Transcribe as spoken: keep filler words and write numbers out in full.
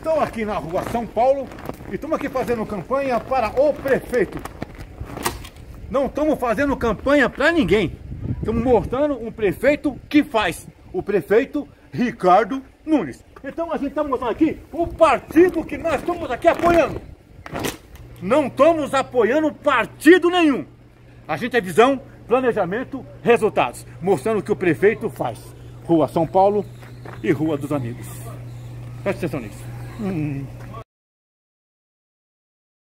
Estou aqui na rua São Paulo e estamos aqui fazendo campanha para o prefeito. Não estamos fazendo campanha para ninguém. Estamos mostrando um prefeito que faz. O prefeito Ricardo Nunes. Então a gente está mostrando aqui o partido que nós estamos aqui apoiando. Não estamos apoiando partido nenhum. A gente é visão, planejamento, resultados. Mostrando o que o prefeito faz. Rua São Paulo e Rua dos Amigos. Presta atenção nisso. Hum.